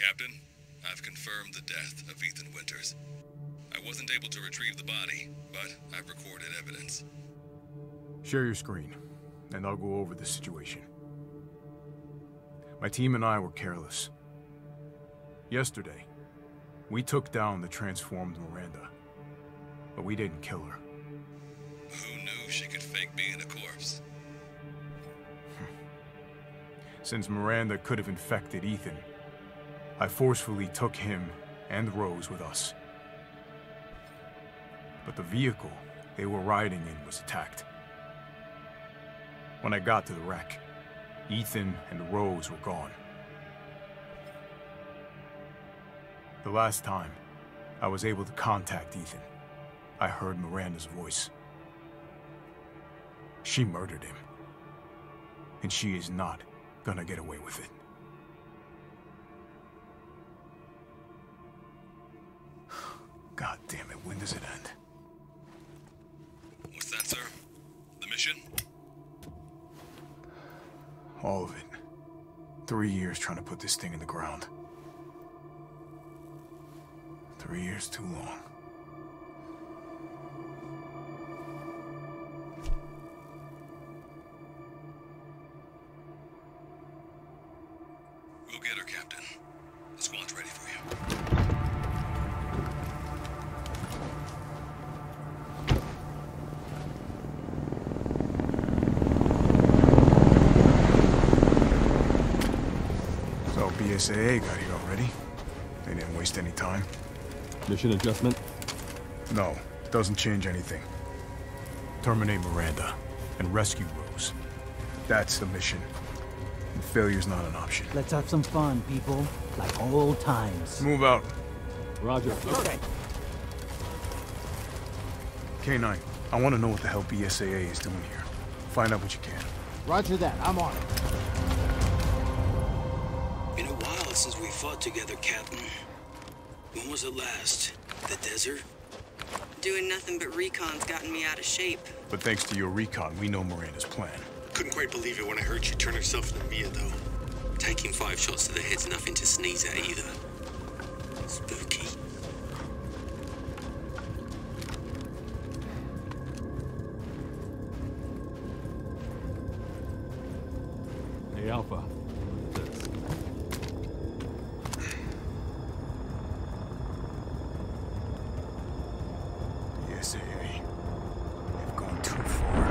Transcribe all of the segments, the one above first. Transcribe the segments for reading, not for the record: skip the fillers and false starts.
Captain, I've confirmed the death of Ethan Winters. I wasn't able to retrieve the body, but I've recorded evidence. Share your screen, and I'll go over the situation. My team and I were careless. Yesterday, we took down the transformed Miranda, but we didn't kill her. Who knew she could fake being a corpse? Since Miranda could have infected Ethan, I forcefully took him and Rose with us. But the vehicle they were riding in was attacked. When I got to the wreck, Ethan and Rose were gone. The last time I was able to contact Ethan, I heard Miranda's voice. She murdered him, and she is not gonna get away with it. God damn it, when does it end? What's that, sir? The mission? All of it. 3 years trying to put this thing in the ground. 3 years too long. We'll get her, Captain. The squad's ready for you. So BSAA got here already? They didn't waste any time? Mission adjustment? No, doesn't change anything. Terminate Miranda and rescue Rose. That's the mission. And failure's not an option. Let's have some fun, people. Like old times. Move out. Roger. Okay. K9, I want to know what the hell BSAA is doing here. Find out what you can. Roger that. I'm on it. Been a while since we fought together, Captain. When was it last? The desert? Doing nothing but recon's gotten me out of shape. But thanks to your recon, we know Miranda's plan. Couldn't quite believe it when I heard she turned herself into Mia, though. Taking 5 shots to the head's nothing to sneeze at either. Spooky. Hey, Alpha. What is this? BSAA. They've gone too far.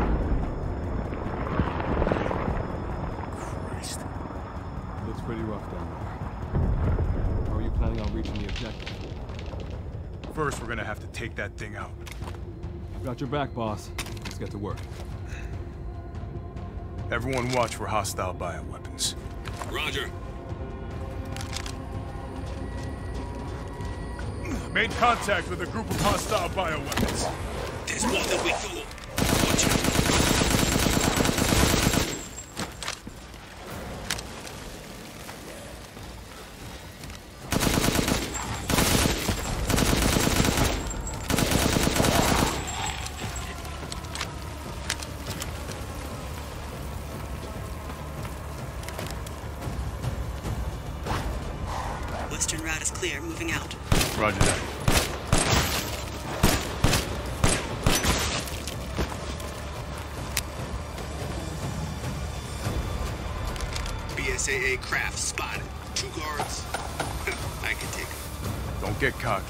Christ. Looks pretty rough down there. How are you planning on reaching the objective? First, we're gonna have to take that thing out. I've got your back, boss. Let's get to work. Everyone watch for hostile bioweapons. Roger. Made contact with a group of hostile bioweapons. There's more than we thought. Watch out. Western route is clear. Moving out. Roger that. BSAA craft spotted. 2 guards. I can take them. Don't get cocky.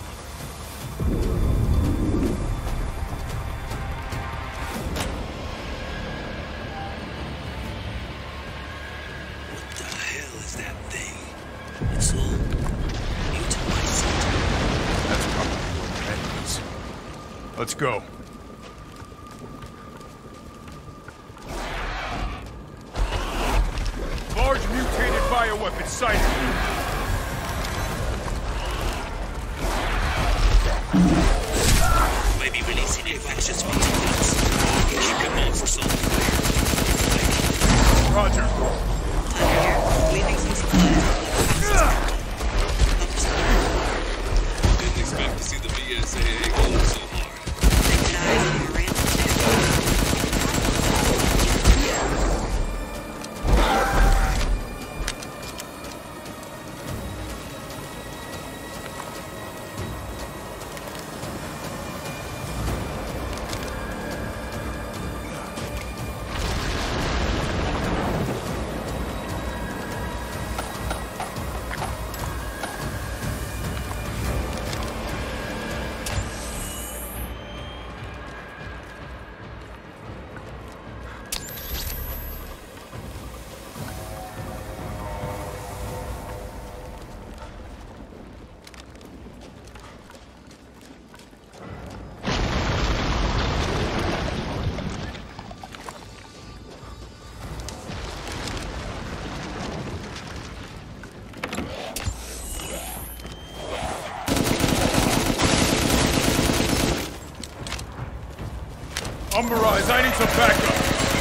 What the hell is that thing? It's all mutated. That's probably what that is. Let's go. Large mutated bioweapon sighted. Maybe releasing infectious particles. Keep them on for something. Roger. Thunder here. Leaving some supplies. Didn't expect to see the BSAA go so hard. Keep eyes on Miranda, too. Assigning some backup.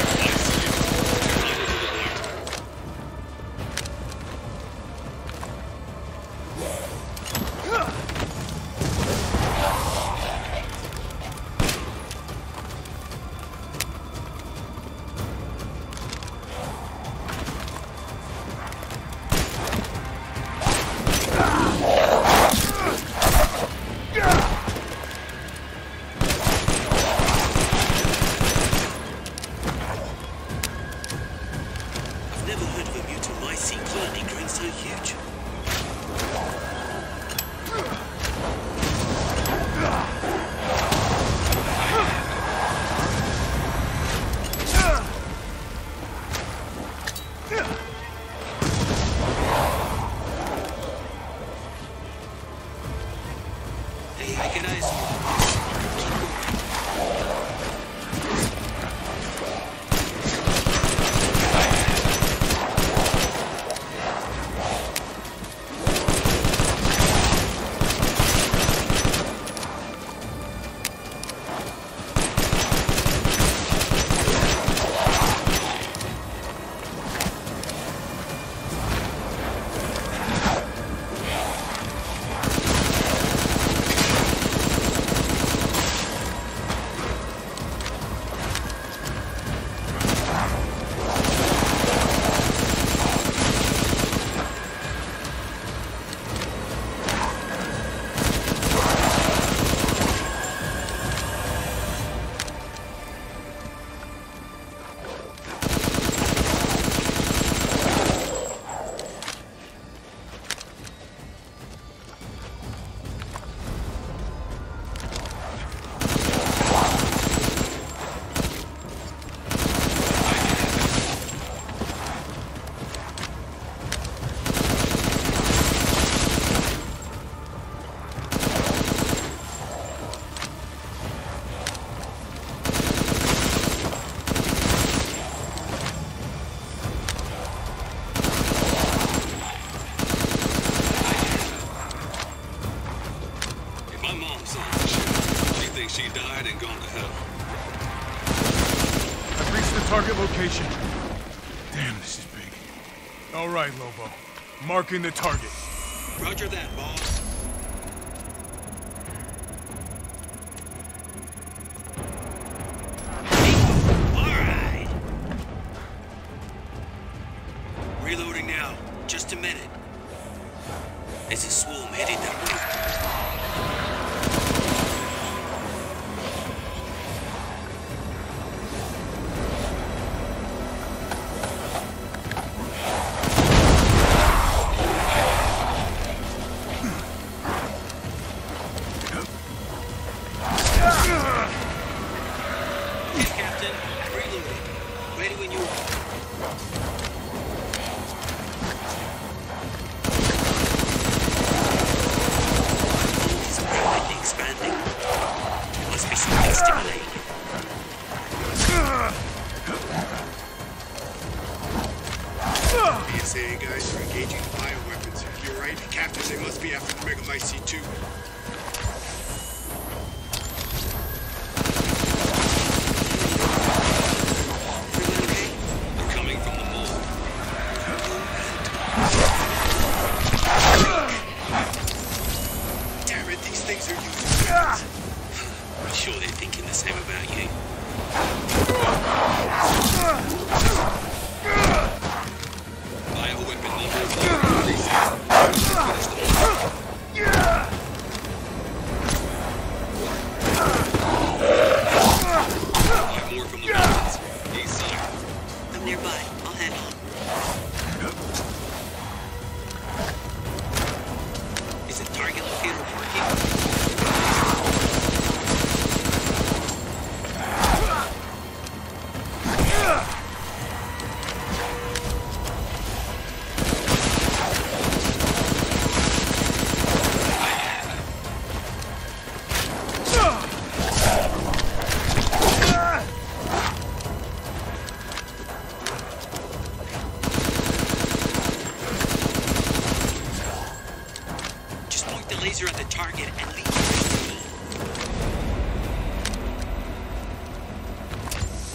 She died and gone to hell. I've reached the target location. Damn, this is big. All right, Lobo. Marking the target. Roger that, boss. All right. Reloading now. Just a minute. It's a swarm headed that way. PSA guys are engaging bioweapons. If you're right, Captain, they must be after the Megamycete too. They're coming from the mall. Damn it, these things are using weapons. I'm sure they're thinking the same about you. Bioweapon level more from the mountains. East side. I'm nearby. I'll head on. Is the target locator working? Laser at the target and leave the rest to me.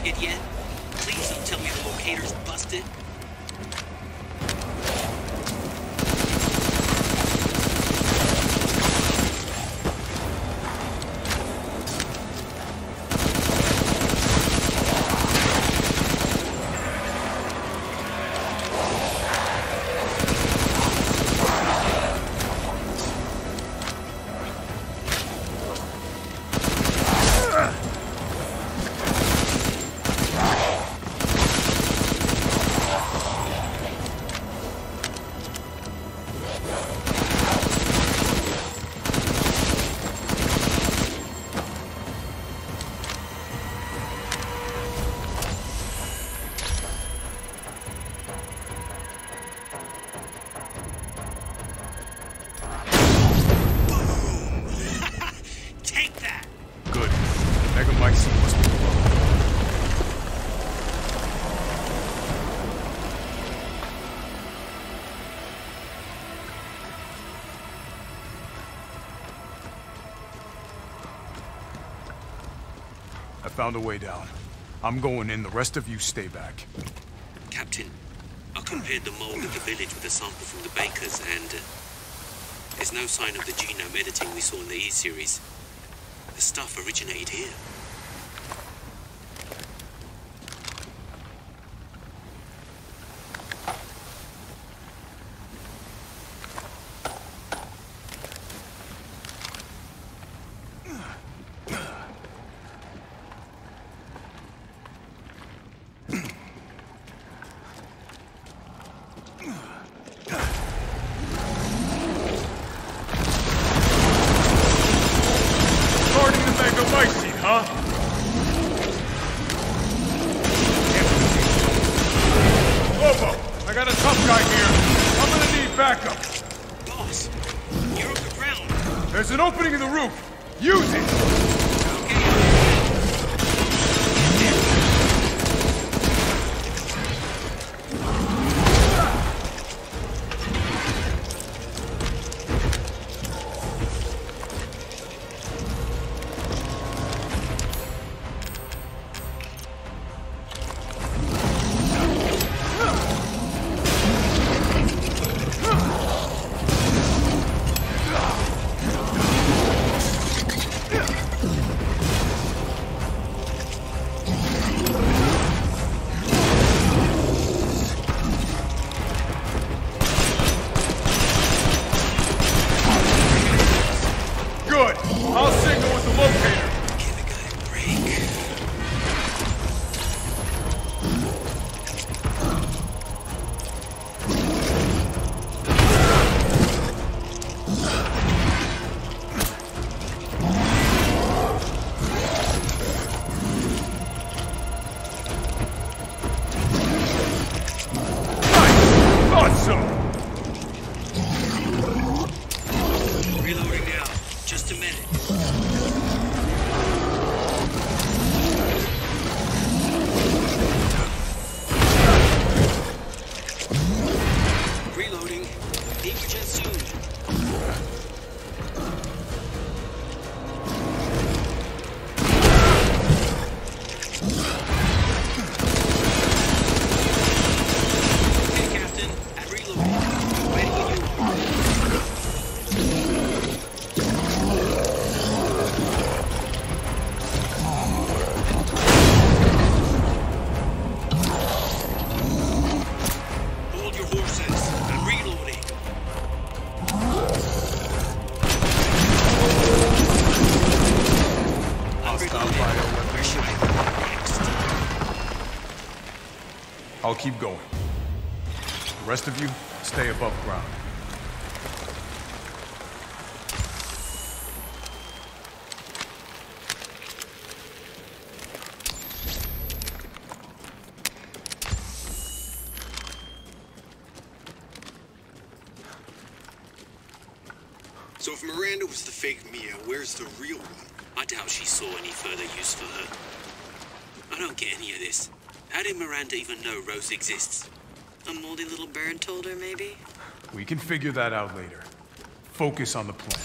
target yet? Please don't tell me the locator's busted. Found a way down. I'm going in, the rest of you stay back. Captain, I compared the mold at the village with a sample from the bakers, and there's no sign of the genome editing we saw in the E-series. The stuff originated here. There's an opening in the roof! Use it! I'll keep going. The rest of you, stay above ground. So if Miranda was the fake Mia, where's the real one? I doubt she saw any further use for her. I don't get any of this. How did Miranda even know Rose exists? A moldy little bird told her, maybe? We can figure that out later. Focus on the plan.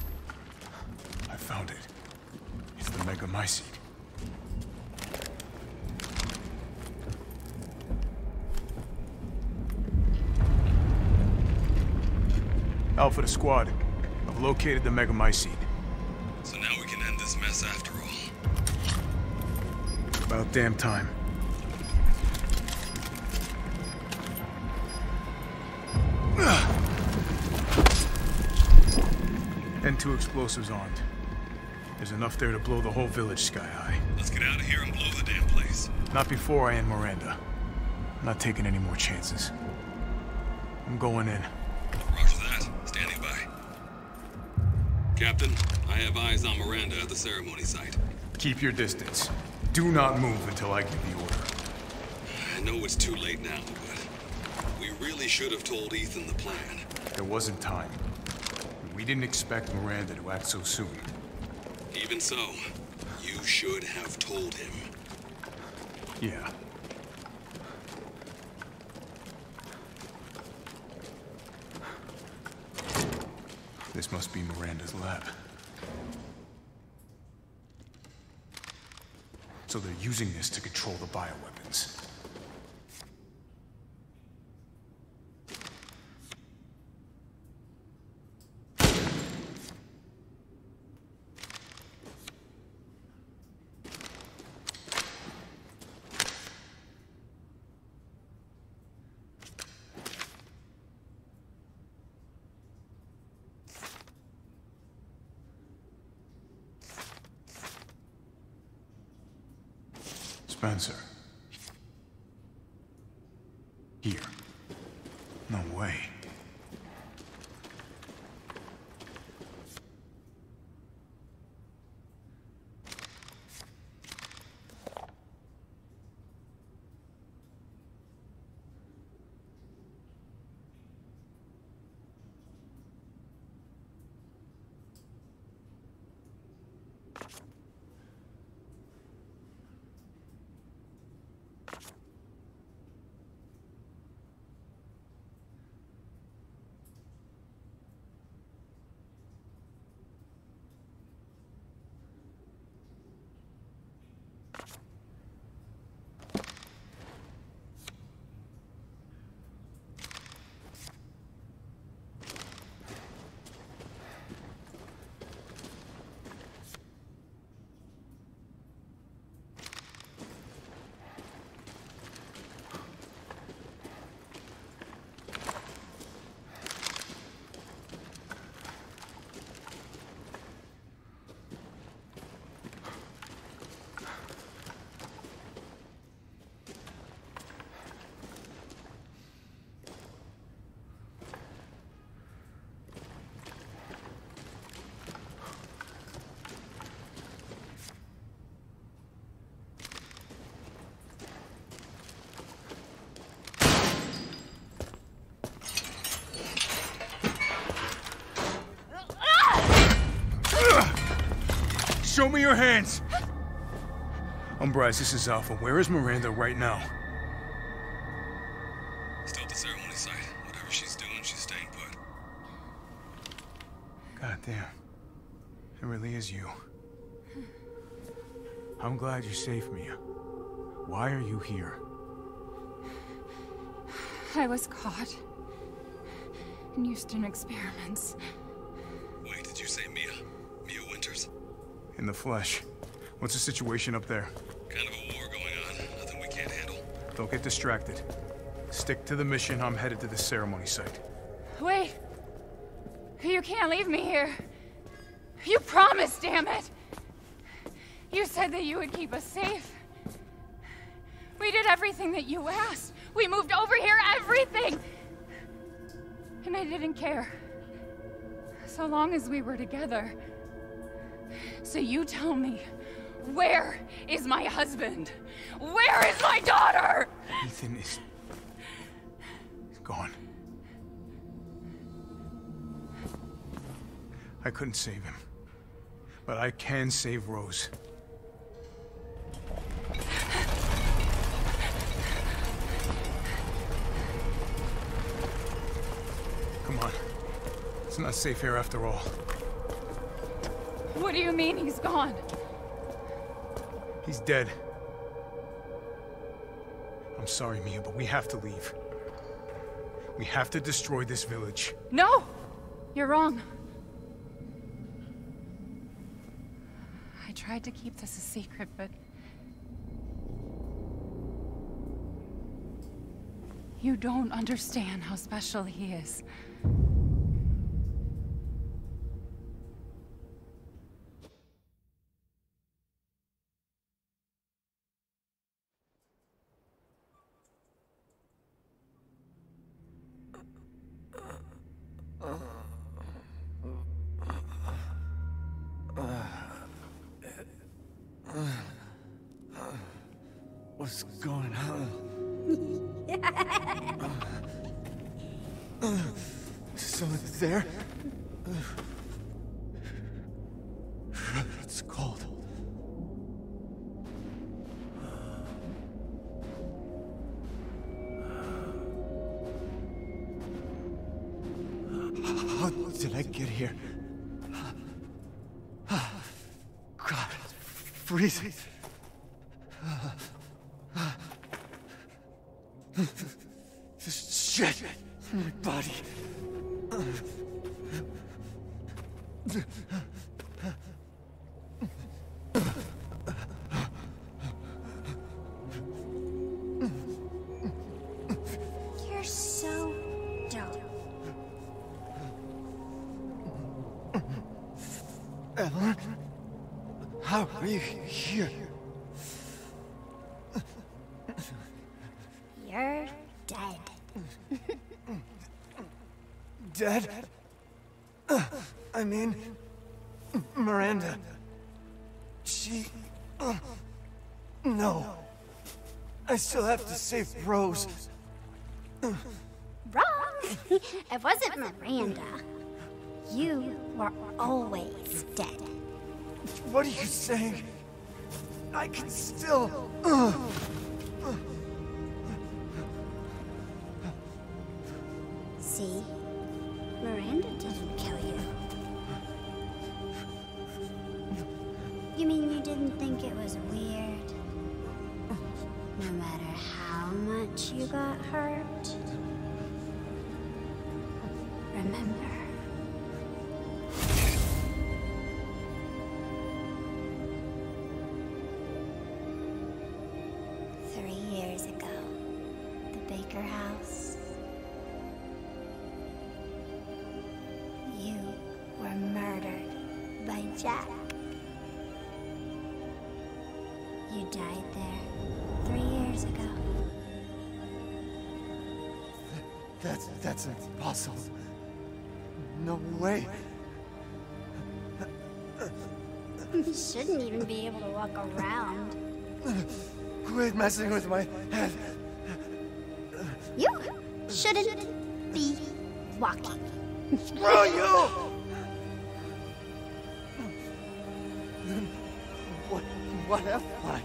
I found it. It's the Megamycete. Alpha to squad. I've located the Megamycete. So now we can end this mess after all. About damn time. N2 explosives armed. There's enough there to blow the whole village sky high. Let's get out of here and blow the damn place. Not before I end Miranda. I'm not taking any more chances. I'm going in. Roger that. Standing by. Captain, I have eyes on Miranda at the ceremony site. Keep your distance. Do not move until I give the order. I know it's too late now, but we really should have told Ethan the plan. There wasn't time. We didn't expect Miranda to act so soon. Even so, you should have told him. Yeah. This must be Miranda's lab. So they're using this to control the bioweapons. Spencer. Here. No way. Show me your hands! Umbrise, this is Alpha. Where is Miranda right now? Still at the ceremony site. Whatever she's doing, she's staying put. God damn. It really is you. I'm glad you're safe, Mia. Why are you here? I was caught in Houston experiments. Wait, did you say Mia? Mia Winters? In the flesh. What's the situation up there? Kind of a war going on. Nothing we can't handle. Don't get distracted. Stick to the mission. I'm headed to the ceremony site. Wait! You can't leave me here. You promised, damn it! You said that you would keep us safe. We did everything that you asked. We moved over here, everything! And I didn't care. So long as we were together. So you tell me, where is my husband? Where is my daughter? Ethan is... he's gone. I couldn't save him. But I can save Rose. Come on. It's not safe here after all. What do you mean he's gone? He's dead. I'm sorry, Mia, but we have to leave. We have to destroy this village. No! You're wrong. I tried to keep this a secret, but... You don't understand how special he is. What's going on? Someone there? It's cold. How did I get here? God, it's freezing. This shit in my body. You're so dumb. Evelyn? How are you here? You're dead. Dead? I mean, Miranda. She... No. I still have to save Rose. Wrong! It wasn't Miranda. You were always dead. What are you saying? I can still... See? Miranda didn't kill you. You mean you didn't think it was weird? No matter how much you got hurt? Remember. Years ago, the Baker house. You were murdered by Jack. You died there 3 years ago. That's impossible. No way. You shouldn't even be able to walk around. Quit messing with my head. You shouldn't be walking. Screw you! What am I?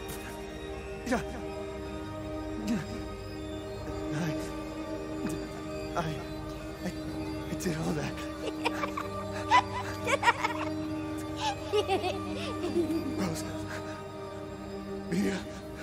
I did all that. Rose. Mia.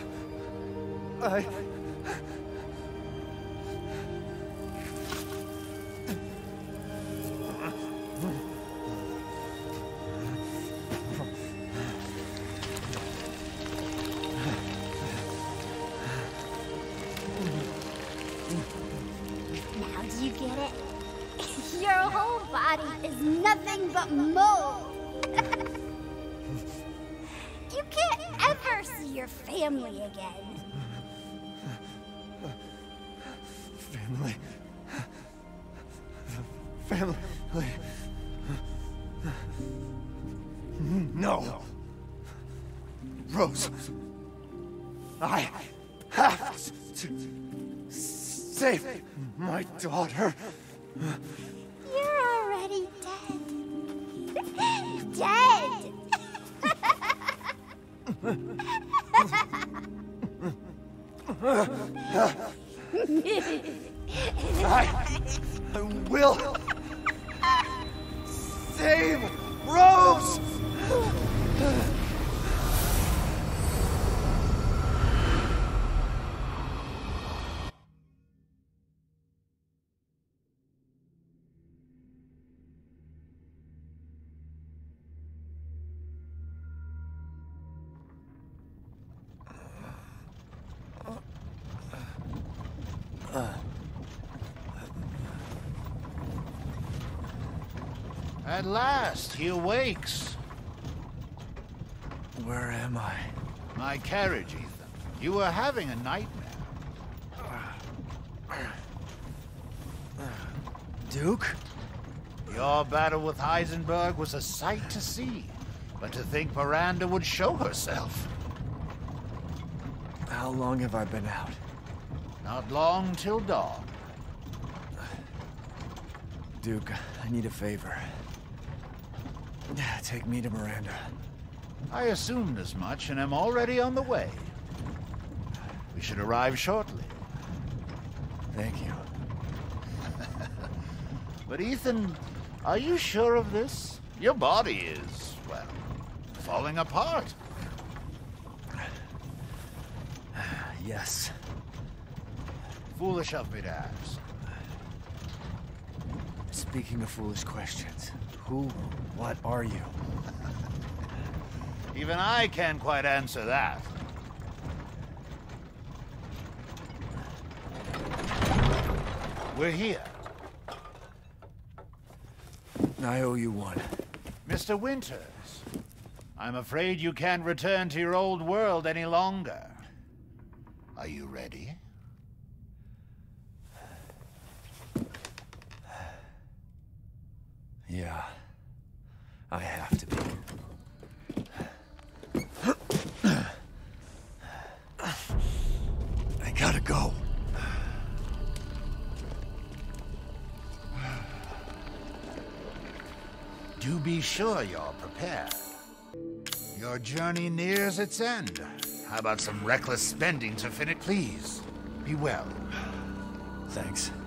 Now do you get it? Your whole body is nothing but mold. You can't ever see your family again. Family. No. Rose. I have to save my daughter. You're already dead. Dead! I will save Rose! At last, he awakes. Where am I? My carriage, Ethan. You were having a nightmare. Duke? Your battle with Heisenberg was a sight to see. But to think Miranda would show herself. How long have I been out? Not long till dawn. Duke, I need a favor. Take me to Miranda. I assumed as much and am already on the way. We should arrive shortly. Thank you. But Ethan, are you sure of this? Your body is, well, falling apart. Yes. Foolish of me to ask. Speaking of foolish questions, who, what are you? Even I can't quite answer that. We're here. I owe you one. Mr. Winters, I'm afraid you can't return to your old world any longer. Are you ready? Yeah, I have to be. I gotta go. Do be sure you're prepared. Your journey nears its end. How about some reckless spending to finish? Please, be well. Thanks.